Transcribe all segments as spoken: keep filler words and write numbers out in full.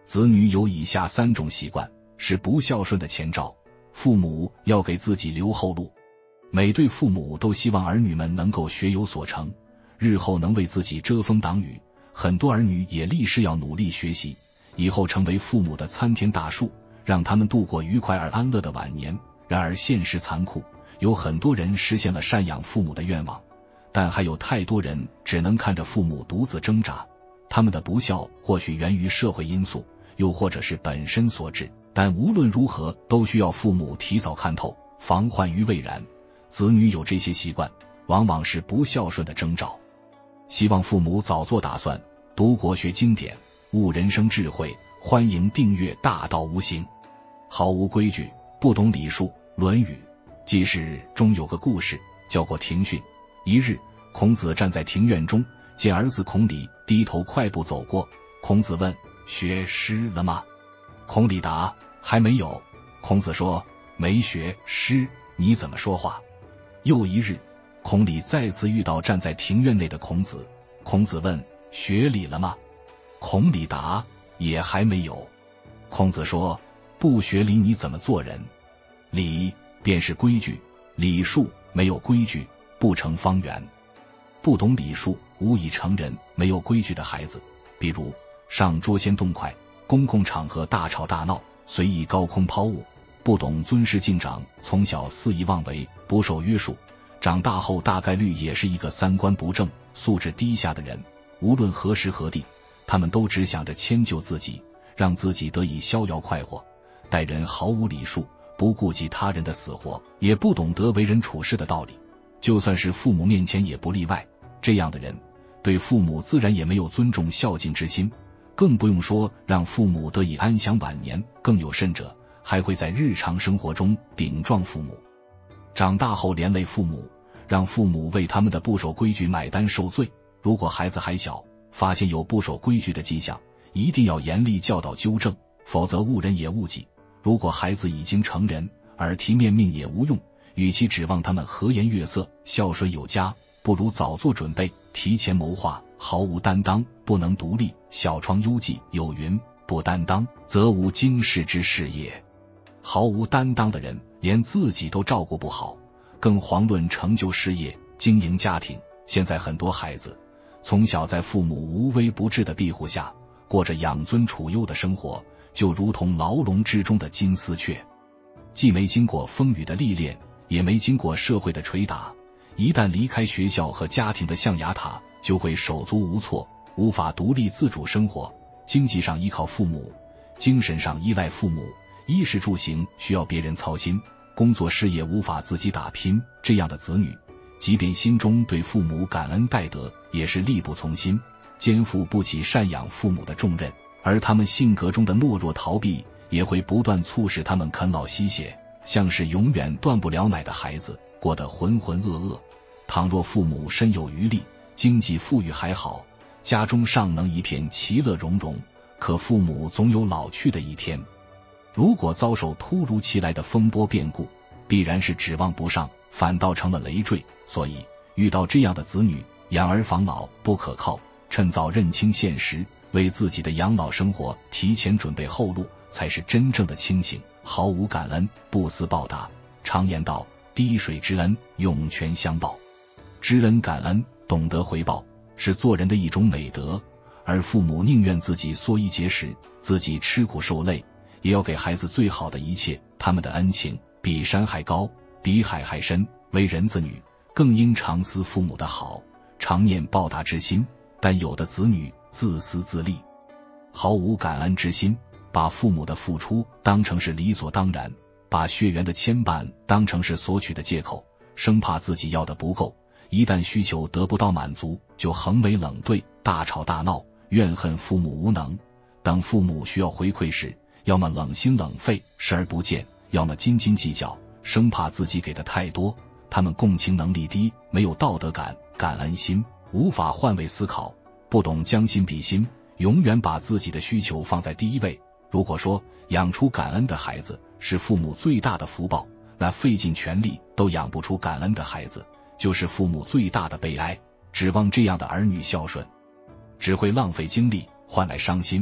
子女有以下三种习惯，是不孝顺的前兆。父母要给自己留后路。每对父母都希望儿女们能够学有所成，日后能为自己遮风挡雨，很多儿女也立誓要努力学习，以后成为父母的参天大树，让他们度过愉快而安乐的晚年。然而现实残酷，有很多人实现了赡养父母的愿望，但还有太多人只能看着父母独自挣扎。他们的不孝或许源于社会因素，又或者是本身所致，但无论如何都需要父母提早看透，防患于未然。子女有这些习惯，往往是不孝顺的征兆。希望父母早做打算，读国学经典，悟人生智慧。欢迎订阅大道无形。毫无规矩，不懂礼数。论语记事中有个故事，叫过庭训。一日，孔子站在庭院中，见儿子孔鲤低头快步走过。孔子问：学诗了吗？孔鲤答：还没有。孔子说：没学诗，你怎么说话？又一日，孔鲤再次遇到站在庭院内的孔子。孔子问：学礼了吗？孔鲤答：也还没有。孔子说：不学礼，你怎么做人？礼便是规矩，礼数没有规矩，不成方圆。不懂礼数，无以成人。没有规矩的孩子，比如上桌先动筷，公共场合大吵大闹，随意高空抛物，不懂尊师敬长，从小肆意妄为，不受约束，长大后大概率也是一个三观不正、素质低下的人。无论何时何地，他们都只想着迁就自己，让自己得以逍遥快活，待人毫无礼数，不顾及他人的死活，也不懂得为人处事的道理。就算是父母面前也不例外。这样的人对父母自然也没有尊重孝敬之心，更不用说让父母得以安享晚年。更有甚者，还会在日常生活中顶撞父母，长大后连累父母，让父母为他们的不守规矩买单受罪。如果孩子还小，发现有不守规矩的迹象，一定要严厉教导纠正，否则误人也误己。如果孩子已经成人，耳提面命也无用，与其指望他们和颜悦色、孝顺有加，不如早做准备，提前谋划。毫无担当，不能独立。小窗幽记有云：不担当，则无经世之事也。毫无担当的人，连自己都照顾不好，更遑论成就事业、经营家庭。现在很多孩子从小在父母无微不至的庇护下，过着养尊处优的生活，就如同牢笼之中的金丝雀，既没经过风雨的历练，也没经过社会的捶打，一旦离开学校和家庭的象牙塔，就会手足无措，无法独立自主生活。经济上依靠父母，精神上依赖父母，衣食住行需要别人操心，工作事业无法自己打拼。这样的子女，即便心中对父母感恩戴德，也是力不从心，肩负不起赡养父母的重任。而他们性格中的懦弱逃避，也会不断促使他们啃老吸血，像是永远断不了奶的孩子，过得浑浑噩噩。倘若父母身有余力，经济富裕还好，家中尚能一片其乐融融，可父母总有老去的一天。如果遭受突如其来的风波变故，必然是指望不上，反倒成了累赘。所以遇到这样的子女，养儿防老不可靠，趁早认清现实，为自己的养老生活提前准备后路，才是真正的清醒。毫无感恩，不思报答。常言道：滴水之恩，涌泉相报。知恩感恩，懂得回报，是做人的一种美德。而父母宁愿自己缩衣节食，自己吃苦受累，也要给孩子最好的一切。他们的恩情比山还高，比海还深。为人子女，更应常思父母的好，常念报答之心。但有的子女自私自利，毫无感恩之心，把父母的付出当成是理所当然，把血缘的牵绊当成是索取的借口，生怕自己要的不够，一旦需求得不到满足，就横眉冷对，大吵大闹，怨恨父母无能。等父母需要回馈时，要么冷心冷肺，视而不见，要么斤斤计较，生怕自己给的太多。他们共情能力低，没有道德感、感恩心，无法换位思考，不懂将心比心，永远把自己的需求放在第一位。如果说养出感恩的孩子是父母最大的福报，那费尽全力都养不出感恩的孩子，就是父母最大的悲哀。指望这样的儿女孝顺，只会浪费精力，换来伤心。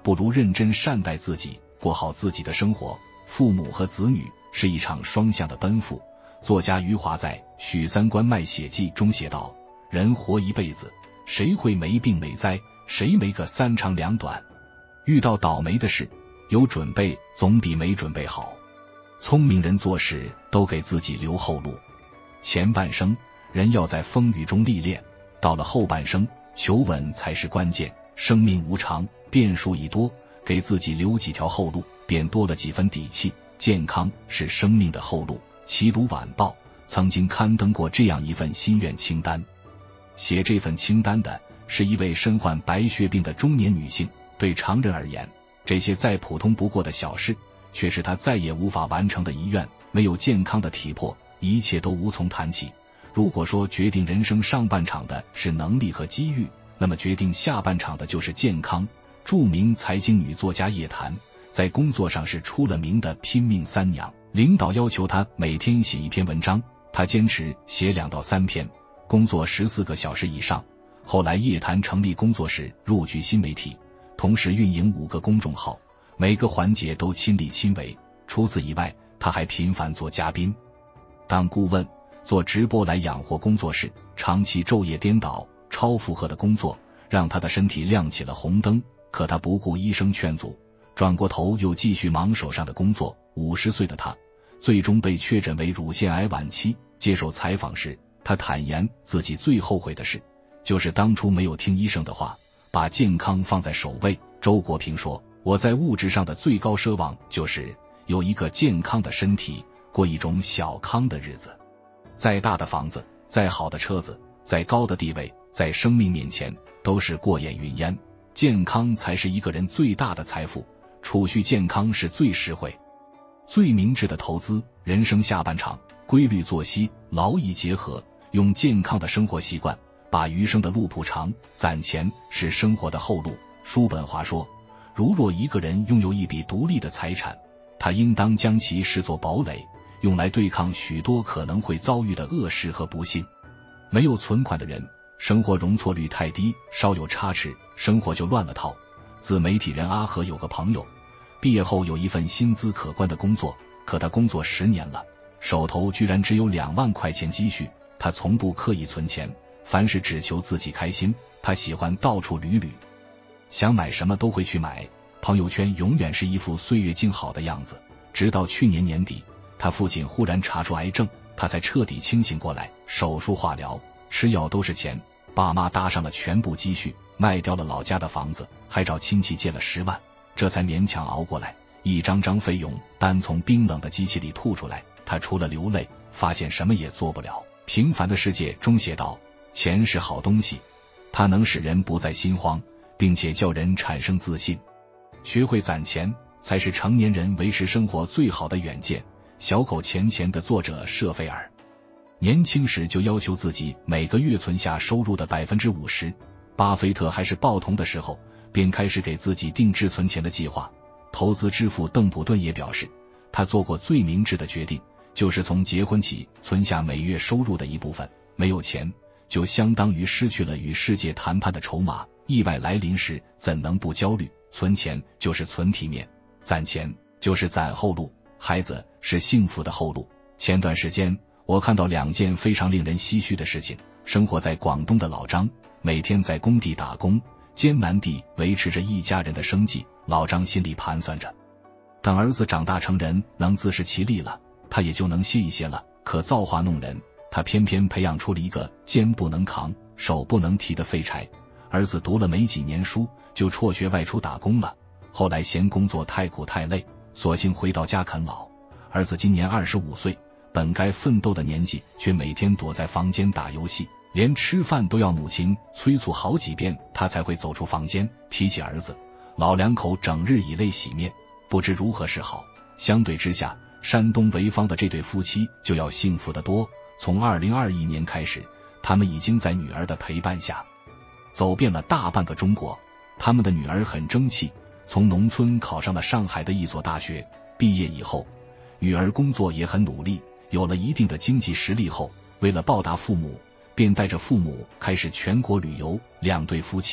不如认真善待自己，过好自己的生活。父母和子女是一场双向的奔赴。作家余华在《许三观卖血记》中写道：人活一辈子，谁会没病没灾，谁没个三长两短？遇到倒霉的事，有准备总比没准备好。聪明人做事都给自己留后路。前半生人要在风雨中历练，到了后半生求稳才是关键。生命无常，变数已多，给自己留几条后路，便多了几分底气。健康是生命的后路。齐鲁晚报曾经刊登过这样一份心愿清单。写这份清单的是一位身患白血病的中年女性。对常人而言，这些再普通不过的小事，却是她再也无法完成的遗愿。没有健康的体魄，一切都无从谈起。如果说决定人生上半场的是能力和机遇，那么决定下半场的就是健康。著名财经女作家叶檀在工作上是出了名的拼命三娘，领导要求她每天写一篇文章，她坚持写两到三篇，工作十四个小时以上。后来叶檀成立工作室，入局新媒体，同时运营五个公众号，每个环节都亲力亲为。除此以外，她还频繁做嘉宾、当顾问、做直播来养活工作室。长期昼夜颠倒、超负荷的工作让她的身体亮起了红灯，可她不顾医生劝阻，转过头又继续忙手上的工作。五十岁的她最终被确诊为乳腺癌晚期。接受采访时，她坦言自己最后悔的事就是当初没有听医生的话，把健康放在首位。周国平说，我在物质上的最高奢望就是有一个健康的身体，过一种小康的日子。再大的房子，再好的车子，再高的地位，在生命面前都是过眼云烟。健康才是一个人最大的财富，储蓄健康是最实惠、最明智的投资。人生下半场，规律作息，劳逸结合，用健康的生活习惯把余生的路铺长。攒钱是生活的后路。叔本华说，如若一个人拥有一笔独立的财产，他应当将其视作堡垒，用来对抗许多可能会遭遇的恶事和不幸。没有存款的人，生活容错率太低，稍有差池，生活就乱了套。自媒体人阿和有个朋友，毕业后有一份薪资可观的工作，可他工作十年了，手头居然只有两万块钱积蓄。他从不刻意存钱，凡事只求自己开心。他喜欢到处旅旅，想买什么都会去买，朋友圈永远是一副岁月静好的样子。直到去年年底，他父亲忽然查出癌症，他才彻底清醒过来。手术、化疗、吃药都是钱，爸妈搭上了全部积蓄，卖掉了老家的房子，还找亲戚借了十万，这才勉强熬过来。一张张费用单从冰冷的机器里吐出来，他除了流泪，发现什么也做不了。平凡的世界中写道，钱是好东西，它能使人不再心慌，并且叫人产生自信。学会攒钱才是成年人维持生活最好的远见。小狗钱钱的作者舍菲尔年轻时就要求自己每个月存下收入的 百分之五十。 巴菲特还是报童的时候便开始给自己定制存钱的计划。投资之父邓普顿也表示，他做过最明智的决定，就是从结婚起存下每月收入的一部分。没有钱就相当于失去了与世界谈判的筹码，意外来临时怎能不焦虑？存钱就是存体面，攒钱就是攒后路。孩子是幸福的后路。前段时间我看到两件非常令人唏嘘的事情。生活在广东的老张每天在工地打工，艰难地维持着一家人的生计。老张心里盘算着，等儿子长大成人能自食其力了，他也就能歇一歇了。可造化弄人，他偏偏培养出了一个肩不能扛手不能提的废柴。儿子读了没几年书就辍学外出打工了，后来嫌工作太苦太累，索性回到家啃老。儿子今年二十五岁，本该奋斗的年纪，却每天躲在房间打游戏，连吃饭都要母亲催促好几遍他才会走出房间。提起儿子，老两口整日以泪洗面，不知如何是好。相对之下，山东潍坊的这对夫妻就要幸福得多。从二零二一年开始，他们已经在女儿的陪伴下走遍了大半个中国。他们的女儿很争气，从农村考上了上海的一所大学。毕业以后，女儿工作也很努力，有了一定的经济实力后，为了报答父母，便带着父母开始全国旅游。两对夫妻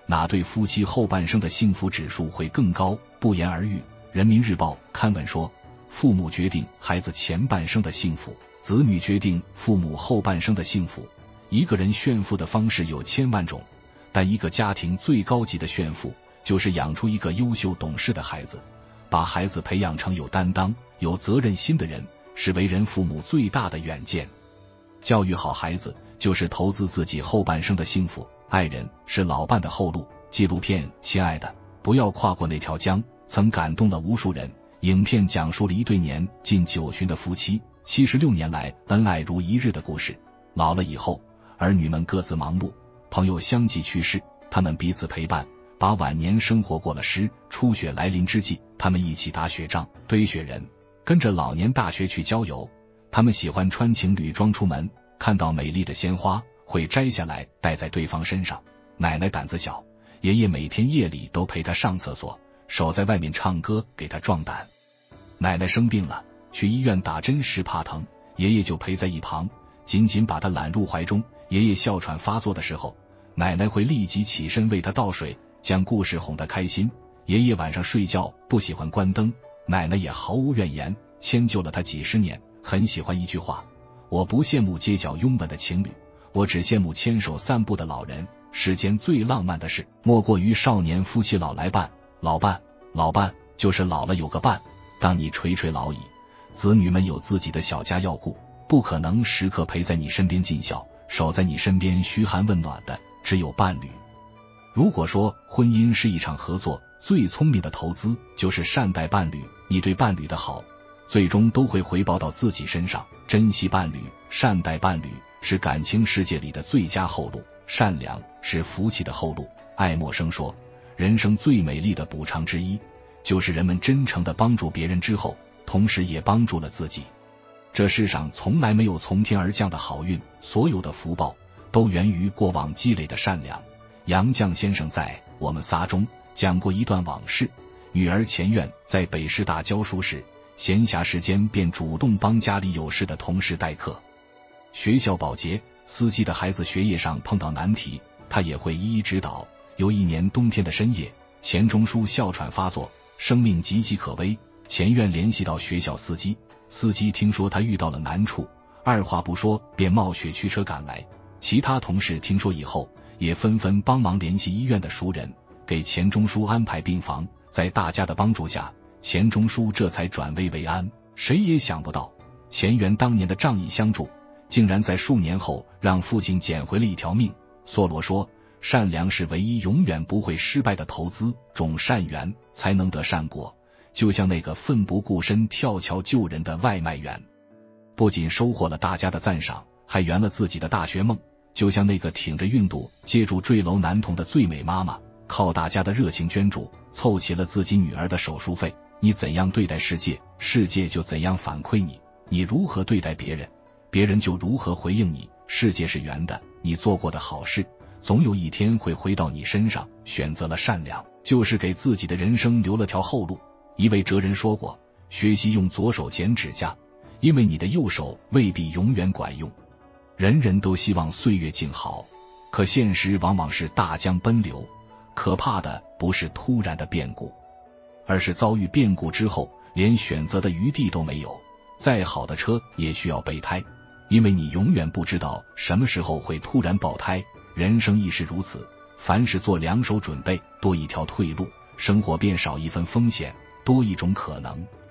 哪对夫妻后半生的幸福指数会更高，不言而喻。人民日报刊文说，父母决定孩子前半生的幸福，子女决定父母后半生的幸福。一个人炫富的方式有千万种，但一个家庭最高级的炫富就是养出一个优秀懂事的孩子，把孩子培养成有担当、有责任心的人，是为人父母最大的远见。教育好孩子就是投资自己后半生的幸福。爱人是老伴的后路。纪录片《亲爱的，不要跨过那条江》曾感动了无数人。影片讲述了一对年近九旬的夫妻七十六年来恩爱如一日的故事。老了以后，儿女们各自忙碌，朋友相继去世，他们彼此陪伴，把晚年生活过了诗。初雪来临之际，他们一起打雪仗、堆雪人，跟着老年大学去郊游。他们喜欢穿情侣装出门，看到美丽的鲜花会摘下来戴在对方身上。奶奶胆子小，爷爷每天夜里都陪她上厕所，守在外面唱歌给她壮胆。奶奶生病了，去医院打针时怕疼，爷爷就陪在一旁，紧紧把她揽入怀中。爷爷哮喘发作的时候，奶奶会立即起身为他倒水，将故事哄得开心。爷爷晚上睡觉不喜欢关灯，奶奶也毫无怨言，迁就了他几十年。很喜欢一句话，我不羡慕街角拥吻的情侣，我只羡慕牵手散步的老人。世间最浪漫的事，莫过于少年夫妻老来伴。老伴，老伴就是老了有个伴。当你垂垂老矣，子女们有自己的小家要顾，不可能时刻陪在你身边尽孝，守在你身边嘘寒问暖的只有伴侣。如果说婚姻是一场合作，最聪明的投资就是善待伴侣。你对伴侣的好，最终都会回报到自己身上。珍惜伴侣，善待伴侣，是感情世界里的最佳后路。善良是福气的后路。爱默生说，人生最美丽的补偿之一，就是人们真诚地帮助别人之后，同时也帮助了自己。这世上从来没有从天而降的好运，所有的福报都源于过往积累的善良。杨绛先生在《我们仨》中讲过一段往事，女儿钱院在北师大教书时，闲暇时间便主动帮家里有事的同事代课。学校保洁司机的孩子学业上碰到难题，他也会一一指导。有一年冬天的深夜，钱钟书哮喘发作，生命岌岌可危。钱院联系到学校司机，司机听说他遇到了难处，二话不说便冒雪驱车赶来。其他同事听说以后，也纷纷帮忙联系医院的熟人，给钱钟书安排病房。在大家的帮助下，钱钟书这才转危为安。谁也想不到，钱园当年的仗义相助，竟然在数年后让父亲捡回了一条命。梭罗说，善良是唯一永远不会失败的投资，种善缘才能得善果。就像那个奋不顾身跳桥救人的外卖员，不仅收获了大家的赞赏，还圆了自己的大学梦。就像那个挺着孕肚接住坠楼男童的最美妈妈，靠大家的热情捐助凑齐了自己女儿的手术费。你怎样对待世界，世界就怎样反馈你；你如何对待别人，别人就如何回应你。世界是圆的，你做过的好事总有一天会回到你身上。选择了善良，就是给自己的人生留了条后路。一位哲人说过，学习用左手剪指甲，因为你的右手未必永远管用。人人都希望岁月静好，可现实往往是大江奔流。可怕的不是突然的变故，而是遭遇变故之后连选择的余地都没有。再好的车也需要备胎，因为你永远不知道什么时候会突然爆胎。人生亦是如此，凡事做两手准备，多一条退路，生活便少一分风险，多一种可能。